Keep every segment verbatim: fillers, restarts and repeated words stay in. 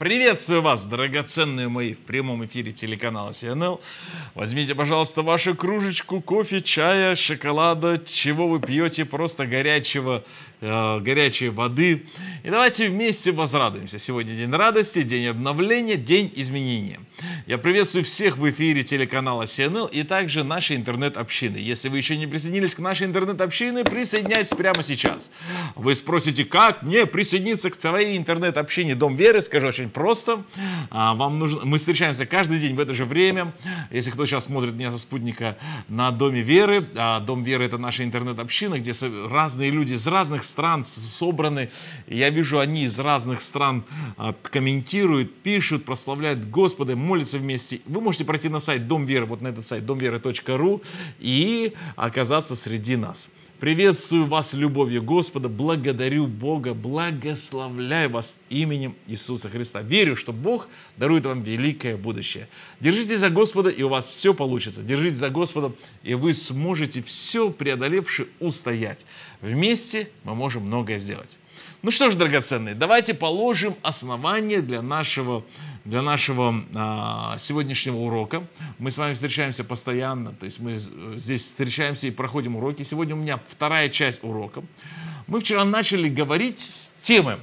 Приветствую вас, драгоценные мои, в прямом эфире телеканала Си Эн Эл. Возьмите, пожалуйста, вашу кружечку кофе, чая, шоколада, чего вы пьете, просто горячего, э, горячей воды. И давайте вместе возрадуемся. Сегодня день радости, день обновления, день изменения. Я приветствую всех в эфире телеканала Си Эн Эл и также нашей интернет-общины. Если вы еще не присоединились к нашей интернет-общине, присоединяйтесь прямо сейчас. Вы спросите, как мне присоединиться к твоей интернет-общине Дом Веры? Скажу очень просто. Вам нужно... Мы встречаемся каждый день в это же время. Если кто сейчас смотрит меня со спутника на Доме Веры, Дом Веры — это наша интернет-община, где разные люди из разных стран собраны. Я вижу, они из разных стран комментируют, пишут, прославляют Господа, молятся вместе. Вы можете пройти на сайт Дом Веры, вот на этот сайт дом веры точка ру, и оказаться среди нас. Приветствую вас любовью Господа, благодарю Бога, благословляю вас именем Иисуса Христа. Верю, что Бог дарует вам великое будущее. Держитесь за Господа, и у вас все получится. Держитесь за Господа, и вы сможете все преодолевши устоять. Вместе мы можем многое сделать. Ну что ж, драгоценные, давайте положим основание для нашего, для нашего а, сегодняшнего урока. Мы с вами встречаемся постоянно, то есть мы здесь встречаемся и проходим уроки. Сегодня у меня вторая часть урока. Мы вчера начали говорить с темы,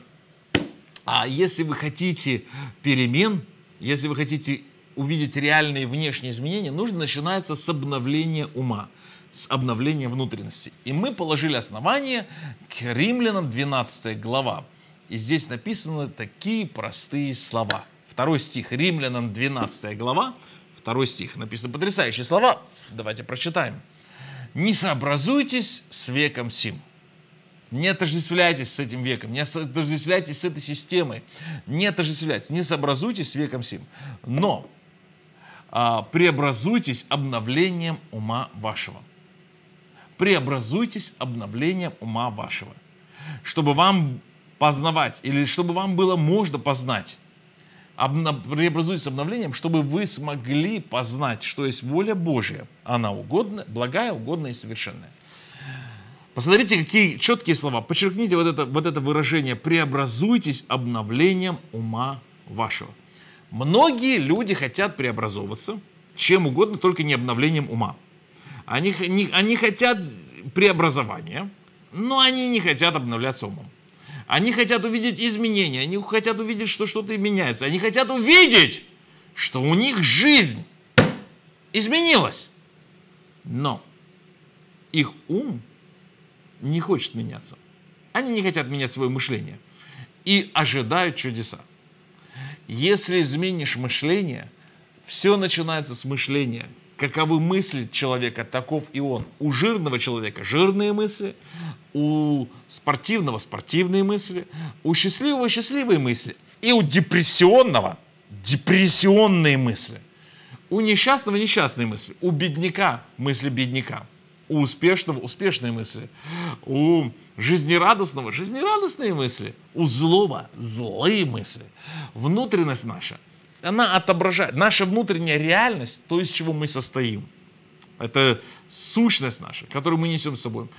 а если вы хотите перемен, если вы хотите увидеть реальные внешние изменения, нужно начинаться с обновления ума, с обновления внутренности. И мы положили основание к Римлянам двенадцатая глава. И здесь написаны такие простые слова. Второй стих, Римлянам двенадцатая глава, второй стих. Написаны потрясающие слова. Давайте прочитаем. «Не сообразуйтесь с веком сим». Не отождествляйтесь с этим веком, не отождествляйтесь с этой системой, не отождествляйтесь, не сообразуйтесь с веком сим. Но а, преобразуйтесь обновлением ума вашего. Преобразуйтесь обновлением ума вашего, чтобы вам познавать, или чтобы вам было можно познать. Обна... Преобразуйтесь обновлением, чтобы вы смогли познать, что есть воля Божия. Она угодна, благая, угодная и совершенная. Посмотрите, какие четкие слова. Подчеркните вот это, вот это выражение. Преобразуйтесь обновлением ума вашего. Многие люди хотят преобразовываться чем угодно, только не обновлением ума. Они, они, они хотят преобразования, но они не хотят обновляться умом. Они хотят увидеть изменения, они хотят увидеть, что что-то меняется. Они хотят увидеть, что у них жизнь изменилась. Но их ум не хочет меняться. Они не хотят менять свое мышление и ожидают чудеса. Если изменишь мышление, все начинается с мышления. Каковы мысли человека, таков и он. У жирного человека жирные мысли, у спортивного спортивные мысли, у счастливого счастливые мысли, и у депрессионного депрессионные мысли, у несчастного несчастные мысли, у бедняка мысли бедняка, у успешного успешные мысли, у жизнерадостного жизнерадостные мысли, у злого злые мысли. Внутренность наша, она отображает, наша внутренняя реальность, то, из чего мы состоим. Это сущность наша, которую мы несем с собой.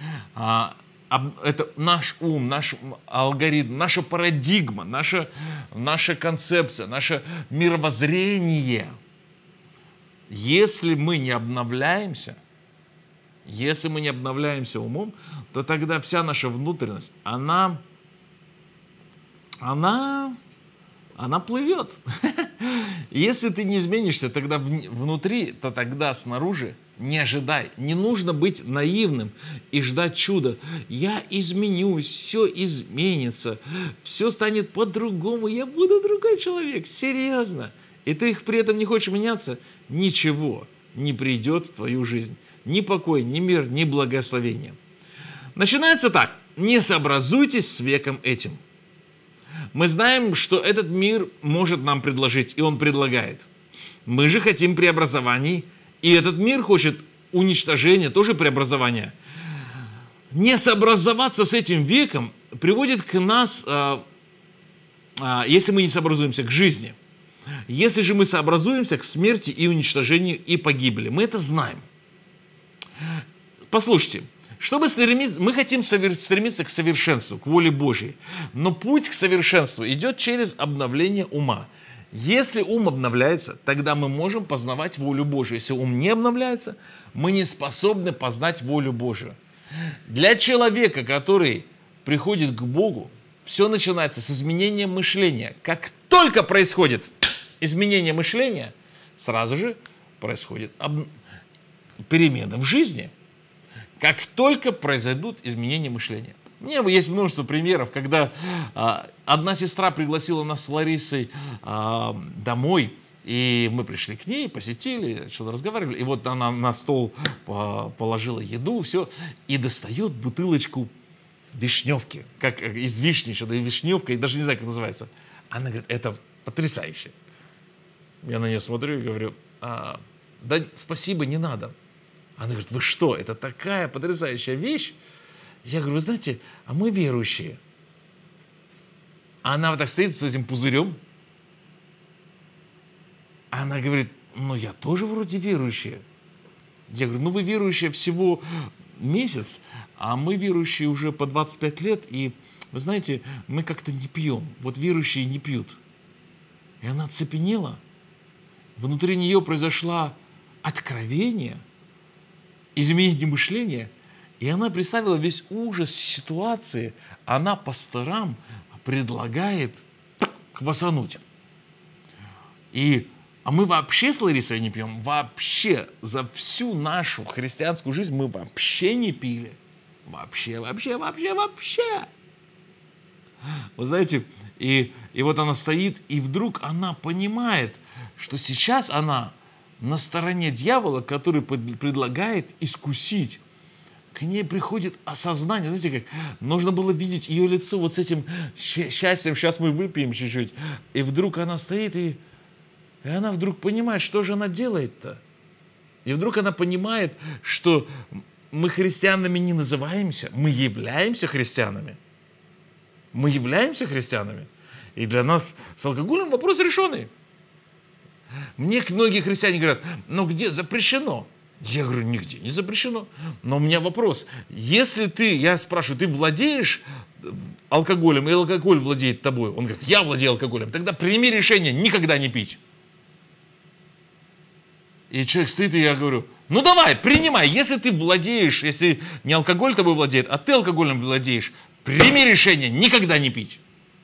Это наш ум, наш алгоритм, наша парадигма, наша, наша концепция, наше мировоззрение. Если мы не обновляемся, если мы не обновляемся умом, то тогда вся наша внутренность, она, она, она плывет. Если ты не изменишься тогда внутри, то тогда снаружи не ожидай. Не нужно быть наивным и ждать чуда. Я изменюсь, все изменится, все станет по-другому, я буду другой человек. Серьезно. И ты их при этом не хочешь меняться, ничего не придет в твою жизнь. Ни покой, ни мир, ни благословение. Начинается так. Не сообразуйтесь с веком этим. Мы знаем, что этот мир может нам предложить, и он предлагает. Мы же хотим преобразований, и этот мир хочет уничтожения, тоже преобразования. Не сообразоваться с этим веком приводит к нас, а, а, если мы не сообразуемся, к жизни. Если же мы сообразуемся к смерти и уничтожению и погибели. Мы это знаем. Послушайте, Чтобы стремиться, мы хотим стремиться к совершенству, к воле Божьей. Но путь к совершенству идет через обновление ума. Если ум обновляется, тогда мы можем познавать волю Божию. Если ум не обновляется, мы не способны познать волю Божию. Для человека, который приходит к Богу, все начинается с изменения мышления. Как только происходит изменение мышления, сразу же происходят об... перемены в жизни. Как только произойдут изменения мышления. У меня есть множество примеров, когда а, одна сестра пригласила нас с Ларисой а, домой, и мы пришли к ней, посетили, что-то разговаривали, и вот она на стол положила еду, все, и достает бутылочку вишневки, как из вишни, что-то вишневка, и даже не знаю, как называется. Она говорит, это потрясающе. Я на нее смотрю и говорю, а, да спасибо, не надо. Она говорит, вы что, это такая потрясающая вещь. Я говорю, вы знаете, а мы верующие. Она вот так стоит с этим пузырем. Она говорит, ну я тоже вроде верующая. Я говорю, ну вы верующие всего месяц, а мы верующие уже по двадцать пять лет, и вы знаете, мы как-то не пьем. Вот верующие не пьют. И она оцепенела. Внутри нее произошло откровение, изменение мышления, и она представила весь ужас ситуации. Она пасторам предлагает квасануть. И, а мы вообще с Ларисой не пьем. Вообще за всю нашу христианскую жизнь мы вообще не пили. Вообще, вообще, вообще, вообще. Вы знаете, и, и вот она стоит, и вдруг она понимает, что сейчас она на стороне дьявола, который предлагает искусить. К ней приходит осознание, знаете, как нужно было видеть ее лицо вот с этим счастьем, сейчас мы выпьем чуть-чуть. И вдруг она стоит, и, и она вдруг понимает, что же она делает-то. И вдруг она понимает, что мы христианами не называемся, мы являемся христианами. Мы являемся христианами. И для нас с алкоголем вопрос решенный. Мне многие христиане говорят, ну где запрещено? Я говорю, нигде не запрещено. Но у меня вопрос. Если ты, я спрашиваю, ты владеешь алкоголем, и алкоголь владеет тобой? Он говорит, я владею алкоголем. Тогда прими решение никогда не пить. И человек стоит, и я говорю, ну давай, принимай. Если ты владеешь, если не алкоголь тобой владеет, а ты алкоголем владеешь, прими решение никогда не пить.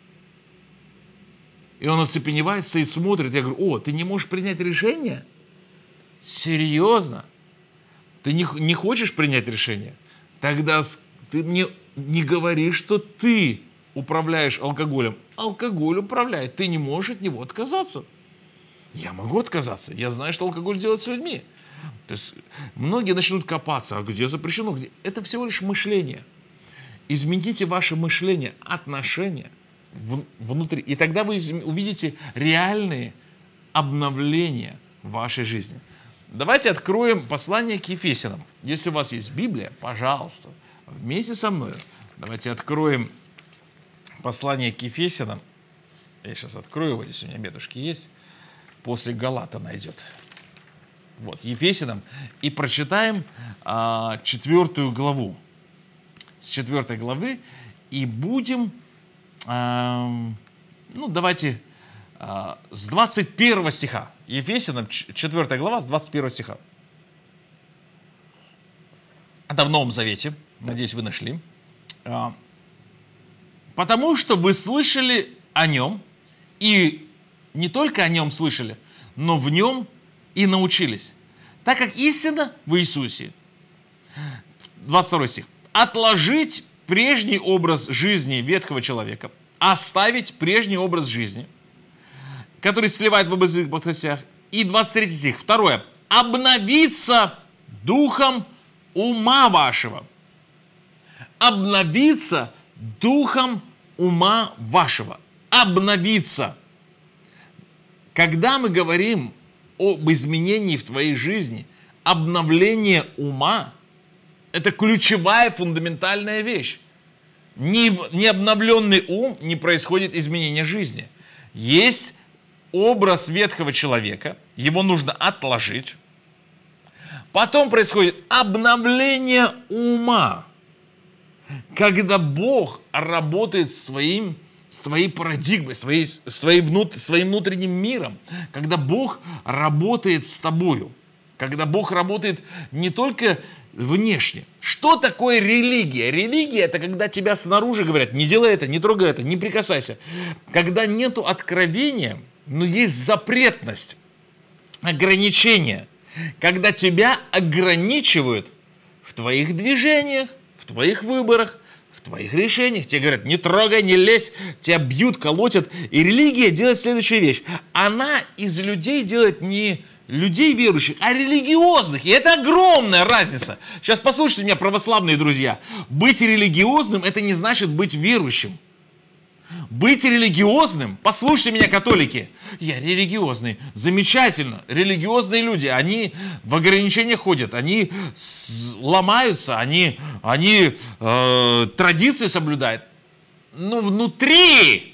И он оцепеневает, стоит, смотрит. Я говорю, о, ты не можешь принять решение? Серьезно? Ты не, не хочешь принять решение? Тогда ты мне не говори, что ты управляешь алкоголем. Алкоголь управляет. Ты не можешь от него отказаться. Я могу отказаться. Я знаю, что алкоголь делает с людьми. То есть многие начнут копаться. А где запрещено? Где? Это всего лишь мышление. Измените ваше мышление, отношения внутри. И тогда вы увидите реальные обновления в вашей жизни. Давайте откроем послание к Ефесянам. Если у вас есть Библия, пожалуйста, вместе со мной. Давайте откроем послание к Ефесянам. Я сейчас открою его, здесь у меня метушки есть. После Галата найдет. Вот, Ефесянам. И прочитаем а, четвертую главу. С четвертой главы. И будем, а, ну, давайте, а, с двадцать первого стиха. Ефесянам, четвёртая глава, с двадцать первого стиха. Это в Новом Завете. Надеюсь, вы нашли. Потому что вы слышали о нем, и не только о нем слышали, но в нем и научились. Так как истина в Иисусе. двадцать второй стих. Отложить прежний образ жизни ветхого человека, оставить прежний образ жизни, который сливает в образных похотях. И двадцать третий стих. Второе. Обновиться духом ума вашего. Обновиться духом ума вашего. Обновиться. Когда мы говорим об изменении в твоей жизни, обновление ума – это ключевая фундаментальная вещь. Не, не обновленный ум, не происходит изменение жизни. Есть образ ветхого человека, его нужно отложить, Потом происходит обновление ума, когда Бог работает своим, своей парадигмой, своей, своей внут, своим внутренним миром, когда Бог работает с тобою, когда Бог работает не только внешне. Что такое религия? Религия – это когда тебя снаружи говорят: не делай это, не трогай это, не прикасайся. Когда нету откровения, но есть запретность, ограничение. Когда тебя ограничивают в твоих движениях, в твоих выборах, в твоих решениях. Тебе говорят: не трогай, не лезь, тебя бьют, колотят. И религия делает следующую вещь. Она из людей делает не людей верующих, а религиозных. И это огромная разница. Сейчас послушайте меня, православные друзья. Быть религиозным – это не значит быть верующим. Быть религиозным, послушайте меня, католики, я религиозный, замечательно, религиозные люди, они в ограничениях ходят, они ломаются, они, они э, традиции соблюдают, но внутри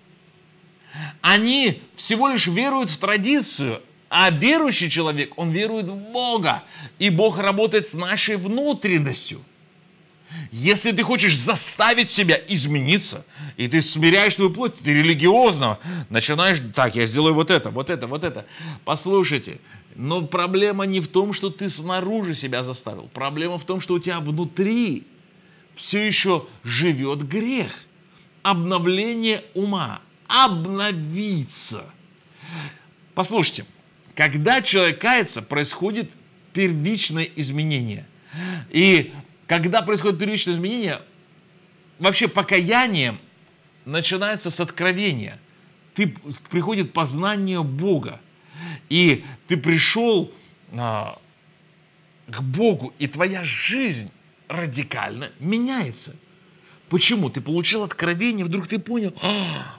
они всего лишь веруют в традицию, а верующий человек, он верует в Бога, и Бог работает с нашей внутренностью. Если ты хочешь заставить себя измениться, и ты смиряешь свою плоть, ты религиозно начинаешь: так, я сделаю вот это, вот это, вот это. Послушайте, но проблема не в том, что ты снаружи себя заставил. Проблема в том, что у тебя внутри все еще живет грех. Обновление ума. Обновиться. Послушайте, когда человек кается, происходит первичное изменение. И когда происходит первичное изменение, вообще покаяние начинается с откровения. Ты, приходит познание Бога. И ты пришел а, к Богу, и твоя жизнь радикально меняется. Почему? Ты получил откровение, вдруг ты понял: а,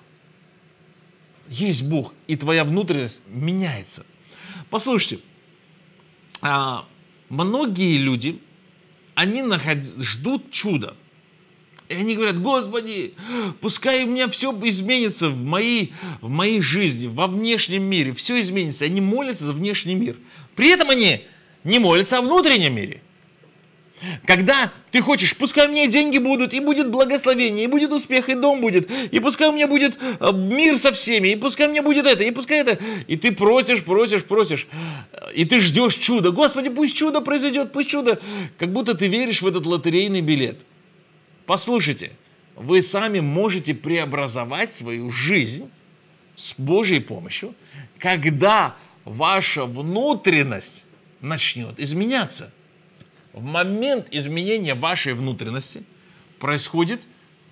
есть Бог, и твоя внутренность меняется. Послушайте, а, многие люди, они наход... ждут чуда. И они говорят: Господи, пускай у меня все изменится в моей, в моей жизни, во внешнем мире. Все изменится. Они молятся за внешний мир. При этом они не молятся о внутреннем мире. Когда ты хочешь: пускай у меня деньги будут, и будет благословение, и будет успех, и дом будет, и пускай у меня будет мир со всеми, и пускай у меня будет это, и пускай это. И ты просишь, просишь, просишь, и ты ждешь чуда. Господи, пусть чудо произойдет, пусть чудо. Как будто ты веришь в этот лотерейный билет. Послушайте, вы сами можете преобразовать свою жизнь с Божьей помощью, когда ваша внутренность начнет изменяться. В момент изменения вашей внутренности происходит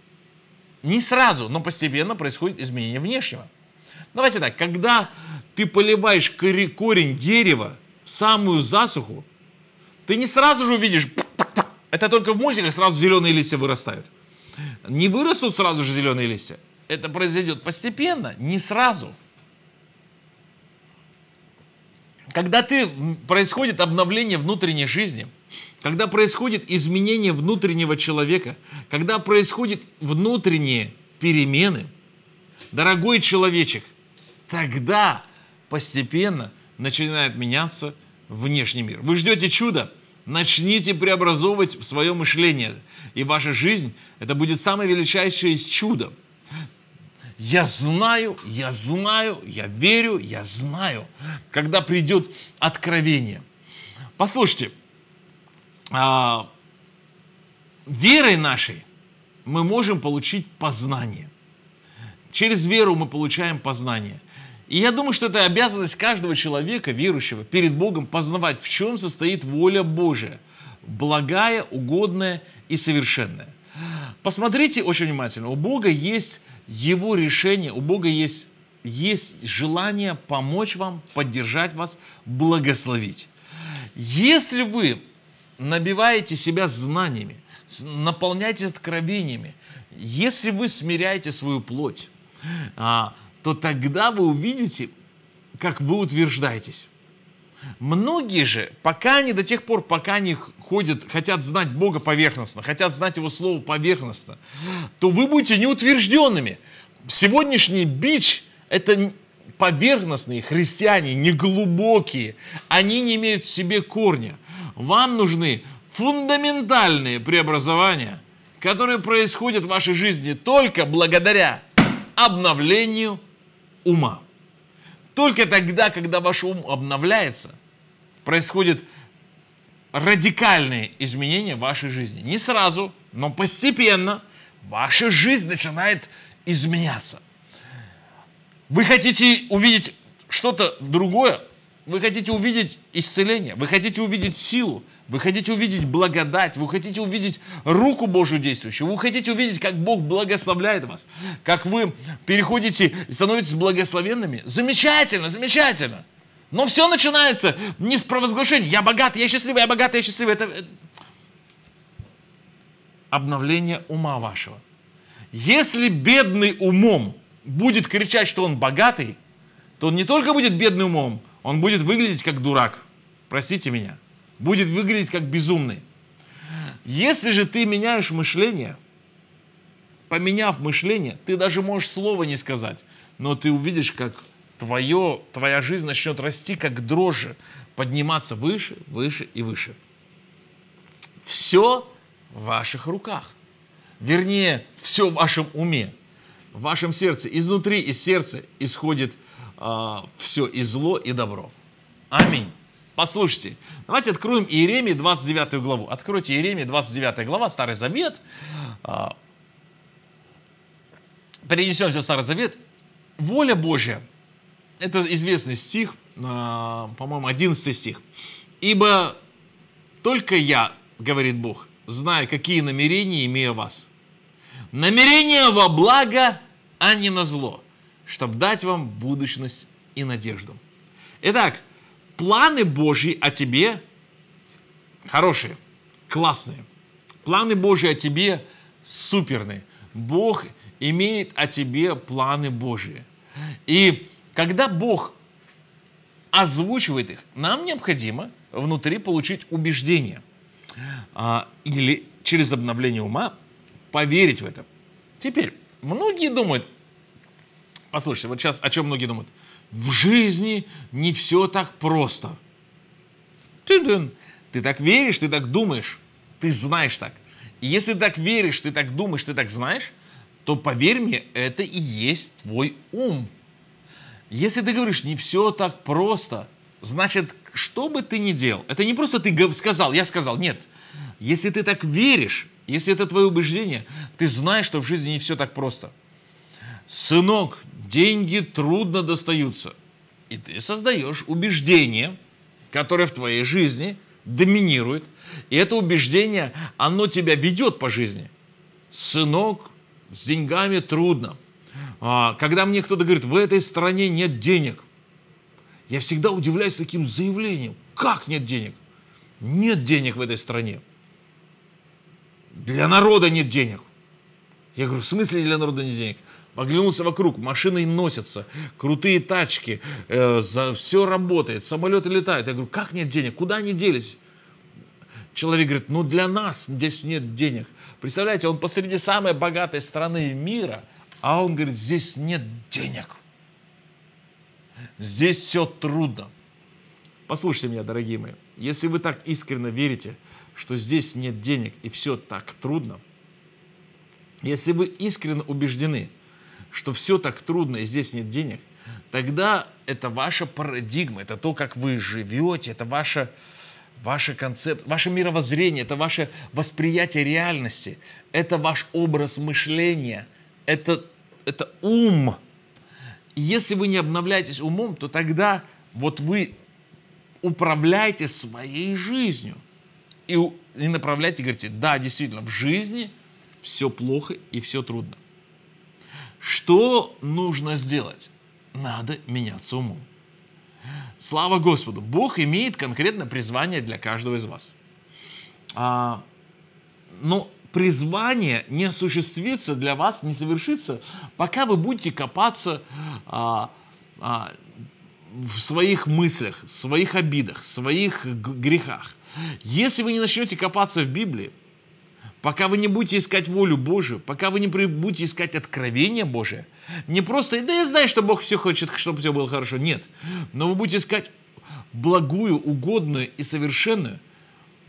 не сразу, но постепенно происходит изменение внешнего. Давайте так, когда ты поливаешь корень дерева в самую засуху, ты не сразу же увидишь, это только в мультиках сразу зеленые листья вырастают. Не вырастут сразу же зеленые листья. Это произойдет постепенно, не сразу. Когда ты, происходит обновление внутренней жизни, когда происходит изменение внутреннего человека, когда происходят внутренние перемены, дорогой человечек, тогда постепенно начинает меняться внешний мир. Вы ждете чуда? Начните преобразовывать в свое мышление, и ваша жизнь, это будет самое величайшее из чудо. Я знаю, я знаю, я верю, я знаю, когда придет откровение. Послушайте, а, верой нашей мы можем получить познание. Через веру мы получаем познание. И я думаю, что это обязанность каждого человека, верующего, перед Богом познавать, в чем состоит воля Божия, благая, угодная и совершенная. Посмотрите очень внимательно. У Бога есть Его решение, у Бога есть, есть желание помочь вам, поддержать вас, благословить. Если вы набиваете себя знаниями, наполняете откровениями, если вы смиряете свою плоть, то тогда вы увидите, как вы утверждаетесь. Многие же, пока они до тех пор, пока они ходят, хотят знать Бога поверхностно, хотят знать Его Слово поверхностно, то вы будете неутвержденными. Сегодняшний бич – это поверхностные христиане, неглубокие. Они не имеют в себе корня. Вам нужны фундаментальные преобразования, которые происходят в вашей жизни только благодаря обновлению ума. Только тогда, когда ваш ум обновляется, происходят радикальные изменения в вашей жизни. Не сразу, но постепенно ваша жизнь начинает изменяться. Вы хотите увидеть что-то другое? Вы хотите увидеть исцеление? Вы хотите увидеть силу? Вы хотите увидеть благодать? Вы хотите увидеть руку Божию действующую? Вы хотите увидеть, как Бог благословляет вас? Как вы переходите и становитесь благословенными? Замечательно, замечательно. Но все начинается не с провозглашения. Я богатый, я счастливый, я богатый, я счастливый. Это обновление ума вашего. Если бедный умом будет кричать, что он богатый, то он не только будет бедным умом, он будет выглядеть как дурак. Простите меня. Будет выглядеть как безумный. Если же ты меняешь мышление, поменяв мышление, ты даже можешь слова не сказать, но ты увидишь, как твое, твоя жизнь начнет расти, как дрожжи, подниматься выше, выше и выше. Все в ваших руках. Вернее, все в вашем уме, в вашем сердце. Изнутри, из сердца исходит а, все и зло, и добро. Аминь. Послушайте, давайте откроем Иеремии двадцать девятую главу. Откройте Иеремии двадцать девятая глава, Старый Завет. А, перенесемся в Старый Завет. Воля Божья. Это известный стих, а, по-моему, одиннадцатый стих. «Ибо только я, говорит Бог, знаю, какие намерения имею о вас. Намерения во благо, а не на зло, чтобы дать вам будущность и надежду». Итак, планы Божьи о тебе хорошие, классные. Планы Божьи о тебе суперные. Бог имеет о тебе планы Божьи. И когда Бог озвучивает их, нам необходимо внутри получить убеждение. А, или через обновление ума поверить в это. Теперь, многие думают, послушайте, вот сейчас о чем многие думают? В жизни не все так просто. Тын-тын. Ты так веришь, ты так думаешь, ты знаешь так. И если ты так веришь, ты так думаешь, ты так знаешь, то поверь мне, это и есть твой ум. Если ты говоришь, не все так просто, значит, что бы ты ни делал, это не просто ты сказал, я сказал, нет. Если ты так веришь, если это твое убеждение, ты знаешь, что в жизни не все так просто. Сынок, деньги трудно достаются. И ты создаешь убеждение, которое в твоей жизни доминирует. И это убеждение, оно тебя ведет по жизни. Сынок, с деньгами трудно. А, когда мне кто-то говорит, в этой стране нет денег, я всегда удивляюсь таким заявлением. Как нет денег? Нет денег в этой стране. Для народа нет денег. Я говорю, в смысле для народа нет денег? Оглянулся вокруг, машины носятся, крутые тачки, э, за, все работает, самолеты летают. Я говорю, как нет денег? Куда они делись? Человек говорит, ну для нас здесь нет денег. Представляете, он посреди самой богатой страны мира, а он говорит, здесь нет денег. Здесь все трудно. Послушайте меня, дорогие мои, если вы так искренне верите, что здесь нет денег и все так трудно, если вы искренне убеждены, что все так трудно и здесь нет денег, тогда это ваша парадигма, это то, как вы живете, это ваша, ваша концепт, ваше мировоззрение, это ваше восприятие реальности, это ваш образ мышления, это, это ум. И если вы не обновляетесь умом, то тогда вот вы управляете своей жизнью и, и направляете, говорите, да, действительно, в жизни все плохо и все трудно. Что нужно сделать? Надо меняться умом. Слава Господу! Бог имеет конкретное призвание для каждого из вас. А, но призвание не осуществится для вас, не совершится, пока вы будете копаться а, а, в своих мыслях, в своих обидах, в своих грехах. Если вы не начнете копаться в Библии, пока вы не будете искать волю Божию, пока вы не будете искать откровение Божие, не просто, да я знаю, что Бог все хочет, чтобы все было хорошо, нет, но вы будете искать благую, угодную и совершенную,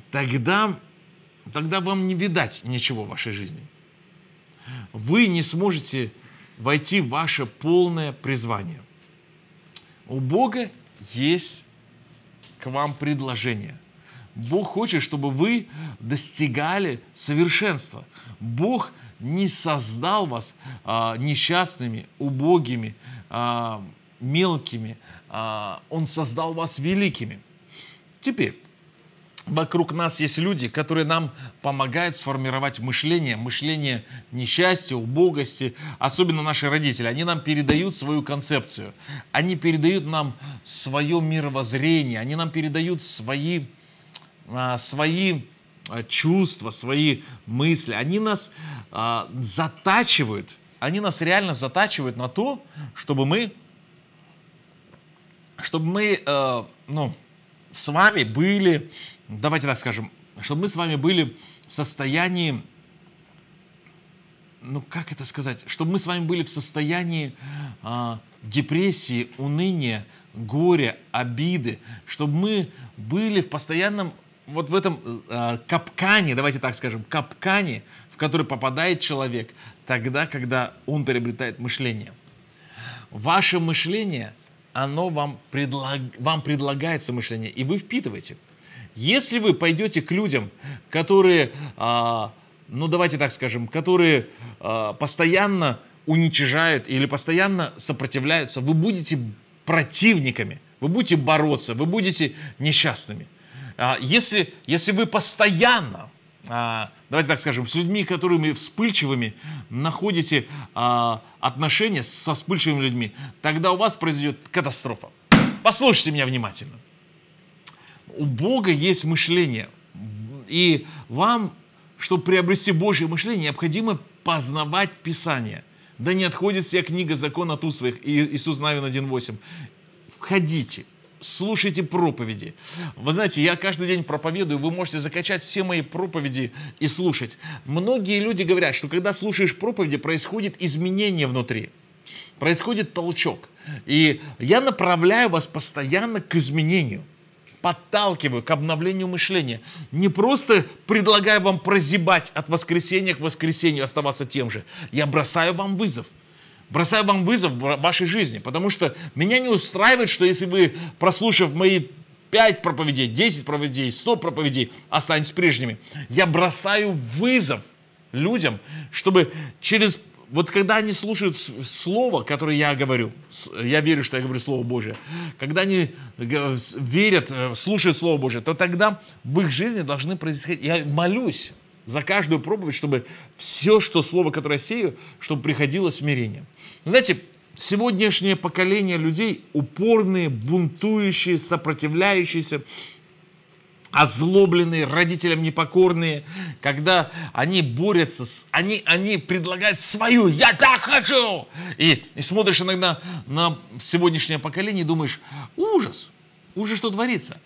тогда, тогда вам не видать ничего в вашей жизни. Вы не сможете войти в ваше полное призвание. У Бога есть к вам предложение. Бог хочет, чтобы вы достигали совершенства. Бог не создал вас а, несчастными, убогими, а, мелкими. А, Он создал вас великими. Теперь, вокруг нас есть люди, которые нам помогают сформировать мышление, мышление несчастья, убогости, особенно наши родители. Они нам передают свою концепцию, они передают нам свое мировоззрение, они нам передают свои, свои чувства, свои мысли. Они нас а, затачивают, они нас реально затачивают на то, чтобы мы, чтобы мы а, ну, с вами были... Давайте так скажем, чтобы мы с вами были в состоянии, ну как это сказать, чтобы мы с вами были в состоянии а, депрессии, уныния, горя, обиды, чтобы мы были в постоянном, вот в этом а, капкане, давайте так скажем, капкане, в который попадает человек тогда, когда он приобретает мышление. Ваше мышление, оно вам, предлаг, вам предлагается мышление, и вы впитываете. Если вы пойдете к людям, которые, а, ну давайте так скажем, которые а, постоянно уничижают или постоянно сопротивляются, вы будете противниками, вы будете бороться, вы будете несчастными. А, если, если вы постоянно, а, давайте так скажем, с людьми, которыми вспыльчивыми, находите а, отношения со вспыльчивыми людьми, тогда у вас произойдет катастрофа. Послушайте меня внимательно. У Бога есть мышление, и вам, чтобы приобрести Божье мышление, необходимо познавать Писание. Да не отходит вся книга закона от уст своих, Иисус Навин один восемь. Входите, слушайте проповеди. Вы знаете, я каждый день проповедую, вы можете закачать все мои проповеди и слушать. Многие люди говорят, что когда слушаешь проповеди, происходит изменение внутри, происходит толчок. И я направляю вас постоянно к изменению. Подталкиваю к обновлению мышления. Не просто предлагаю вам прозябать от воскресенья к воскресенью, оставаться тем же. Я бросаю вам вызов. Бросаю вам вызов в вашей жизни. Потому что меня не устраивает, что если вы, прослушав мои пять проповедей, десять проповедей, сто проповедей, останетесь прежними. Я бросаю вызов людям, чтобы через... Вот когда они слушают слово, которое я говорю, я верю, что я говорю Слово Божие, когда они верят, слушают Слово Божие, то тогда в их жизни должны происходить... Я молюсь за каждую проповедь, чтобы все, что слово, которое я сею, чтобы приходило смирение. Знаете, сегодняшнее поколение людей упорные, бунтующие, сопротивляющиеся, озлобленные, родителям непокорные, когда они борются, с, они, они предлагают свою, я так хочу! И, и смотришь иногда на сегодняшнее поколение и думаешь, ужас, ужас, что творится.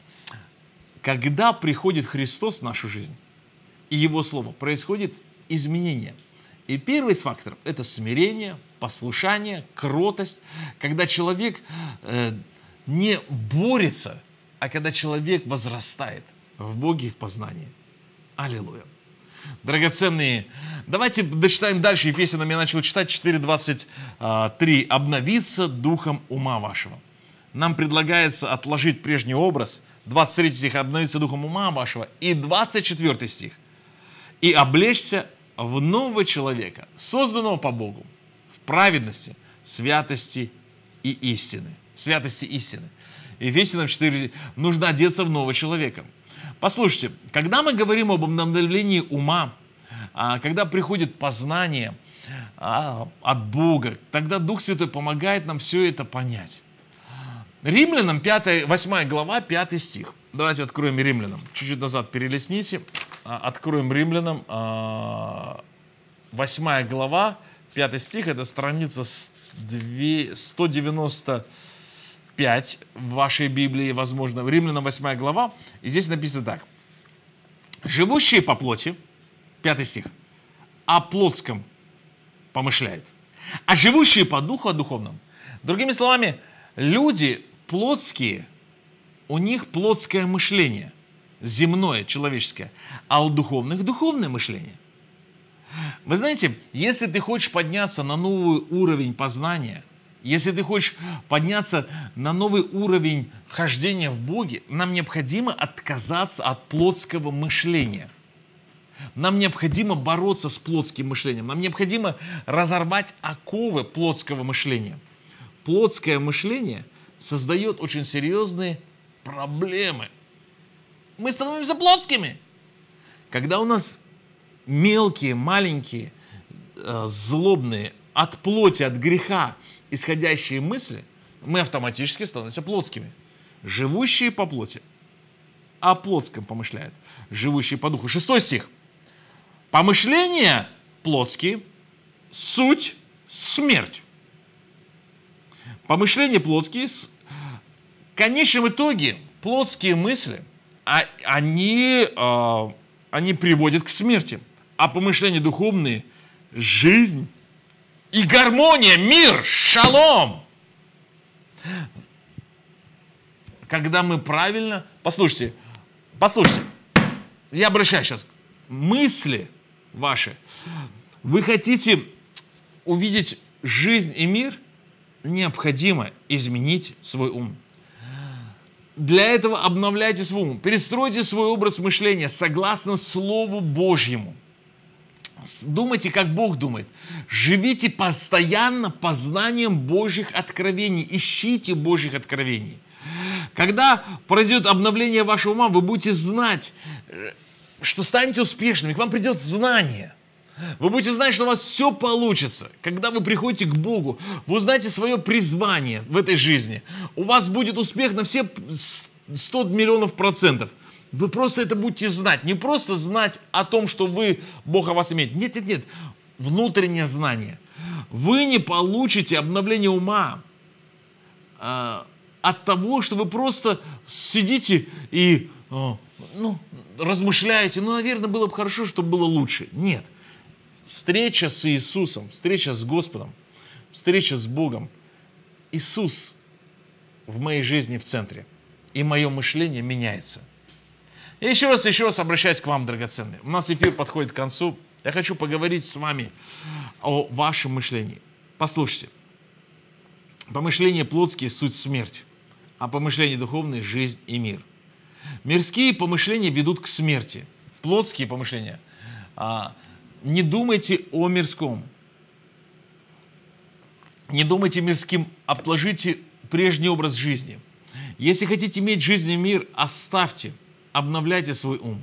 Когда приходит Христос в нашу жизнь и Его Слово, происходит изменение. И первый из факторов – это смирение, послушание, кротость, когда человек э, не борется, а когда человек возрастает в Боге и в познании. Аллилуйя. Драгоценные, давайте дочитаем дальше. Ефесянам я начал читать четыре двадцать три. «Обновиться духом ума вашего». Нам предлагается отложить прежний образ. двадцать третий стих. «Обновиться духом ума вашего». И двадцать четвёртый стих. «И облечься в нового человека, созданного по Богу, в праведности, святости и истины». Святости и истины. Ефесянам четыре. Нужно одеться в нового человека. Послушайте, когда мы говорим об обновлении ума, когда приходит познание от Бога, тогда Дух Святой помогает нам все это понять. Римлянам пятая, восьмая глава, пятый стих. Давайте откроем Римлянам. Чуть-чуть назад перелистните. Откроем Римлянам, восьмая глава, пятый стих. Это страница сто девяносто пять в вашей Библии, возможно, в Римлянам восьмая глава, и здесь написано так. «Живущие по плоти», пятый стих, «о плотском помышляют, а живущие по духу о духовном». Другими словами, люди плотские, у них плотское мышление. земное, человеческое, а у духовных духовное мышление. Вы знаете, если ты хочешь подняться на новый уровень познания, если ты хочешь подняться на новый уровень хождения в Боге, нам необходимо отказаться от плотского мышления. Нам необходимо бороться с плотским мышлением. Нам необходимо разорвать оковы плотского мышления. Плотское мышление создает очень серьезные проблемы. Мы становимся плотскими. Когда у нас мелкие, маленькие, э, злобные, от плоти, от греха исходящие мысли, мы автоматически становимся плотскими. Живущие по плоти, о плотском помышляют. Живущие по духу. Шестой стих. Помышления плотские, суть смерть. Помышления плотские, в конечном итоге плотские мысли, а, они, а, они приводят к смерти. А помышления духовные – жизнь и гармония, мир, шалом. Когда мы правильно… Послушайте, послушайте, я обращаюсь сейчас. Мысли ваши. Вы хотите увидеть жизнь и мир? Необходимо изменить свой ум. Для этого обновляйте свой ум. Перестройте свой образ мышления согласно Слову Божьему. Думайте, как Бог думает. Живите постоянно познанием Божьих откровений. Ищите Божьих откровений. Когда произойдет обновление вашего ума, вы будете знать, что станете успешными. К вам придет знание. Вы будете знать, что у вас все получится. Когда вы приходите к Богу, вы узнаете свое призвание в этой жизни. У вас будет успех на все сто миллионов процентов. Вы просто это будете знать. Не просто знать о том, что вы, Бог о вас имеет. Нет, нет, нет. Внутреннее знание. Вы не получите обновление ума э, от того, что вы просто сидите и э, ну, размышляете. Ну, наверное, было бы хорошо, чтобы было лучше. Нет. Встреча с Иисусом, встреча с Господом, встреча с Богом. Иисус в моей жизни в центре. И мое мышление меняется. Я еще раз, еще раз обращаюсь к вам, драгоценные. У нас эфир подходит к концу. Я хочу поговорить с вами о вашем мышлении. Послушайте. Помышления плотские – суть смерть, а помышления духовные – жизнь и мир. Мирские помышления ведут к смерти. Плотские помышления а, – не думайте о мирском. Не думайте мирским, отложите прежний образ жизни. Если хотите иметь жизнь и мир, оставьте, обновляйте свой ум.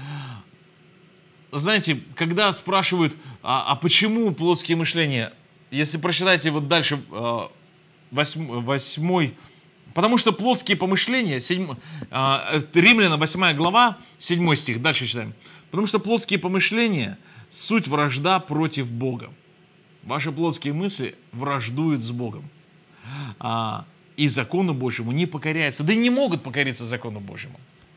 Знаете, когда спрашивают, а, а почему плотские мышления, если прочитайте вот дальше восьмой, восьмой потому что плотские помышления, седьмой, а, Римлянам восьмая глава, седьмой стих, дальше читаем. Потому что плотские помышления – суть вражда против Бога. Ваши плотские мысли враждуют с Богом. А, и закону Божьему не покоряются. Да и не могут покориться закону Божьему.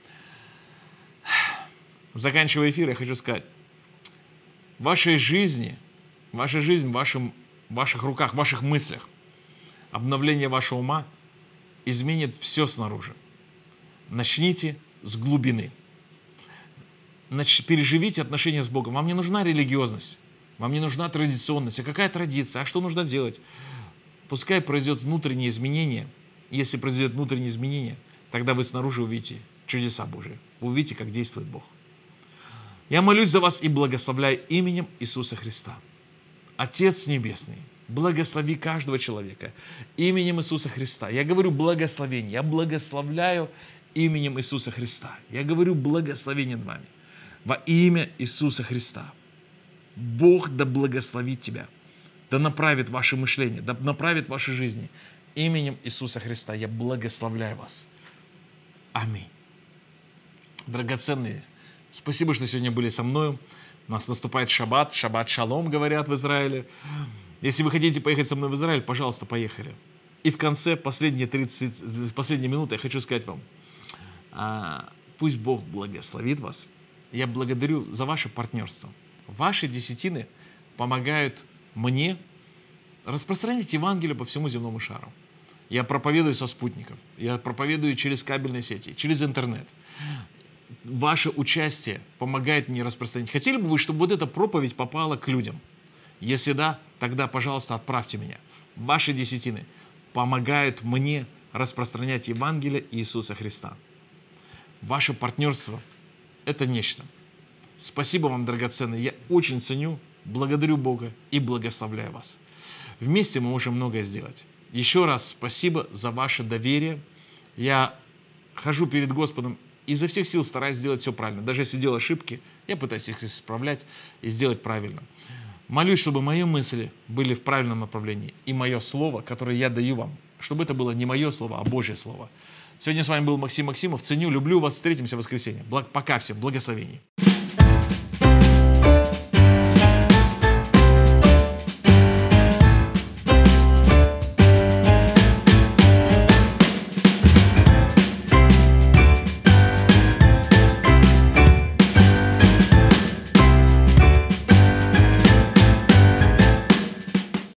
Заканчивая эфир, я хочу сказать. В вашей жизни, ваша жизнь в вашем, ваших руках, в ваших мыслях. Обновление вашего ума изменит все снаружи. Начните с глубины. Значит, переживите отношения с Богом. Вам не нужна религиозность, вам не нужна традиционность. А какая традиция? А что нужно делать? Пускай произойдет внутреннее изменение. Если произойдет внутреннее изменение, тогда вы снаружи увидите чудеса Божии. Вы увидите, как действует Бог. Я молюсь за вас и благословляю именем Иисуса Христа. Отец Небесный, благослови каждого человека именем Иисуса Христа. Я говорю благословение. Я благословляю именем Иисуса Христа. Я говорю благословение над вами. Во имя Иисуса Христа. Бог да благословит тебя, да направит ваше мышление, да направит ваши жизни. Именем Иисуса Христа я благословляю вас. Аминь. Драгоценные, спасибо, что сегодня были со мной. У нас наступает шаббат, шаббат шалом, говорят в Израиле. Если вы хотите поехать со мной в Израиль, пожалуйста, поехали. И в конце, последние тридцать, последние минуты, я хочу сказать вам, а, пусть Бог благословит вас. Я благодарю за ваше партнерство. Ваши десятины помогают мне распространять Евангелие по всему земному шару. Я проповедую со спутников, я проповедую через кабельные сети, через интернет. ваше участие помогает мне распространить. Хотели бы вы, чтобы вот эта проповедь попала к людям? Если да, тогда, пожалуйста, отправьте меня. Ваши десятины помогают мне распространять Евангелие Иисуса Христа. Ваше партнерство – это нечто. Спасибо вам, драгоценные. Я очень ценю, благодарю Бога и благословляю вас. Вместе мы можем многое сделать. Еще раз спасибо за ваше доверие. Я хожу перед Господом и изо всех сил стараюсь сделать все правильно. Даже если делаю ошибки, я пытаюсь их исправлять и сделать правильно. Молюсь, чтобы мои мысли были в правильном направлении. И мое слово, которое я даю вам, чтобы это было не мое слово, а Божье слово. Сегодня с вами был Максим Максимов. Ценю, люблю вас. Встретимся в воскресенье. Пока всем. Благословений.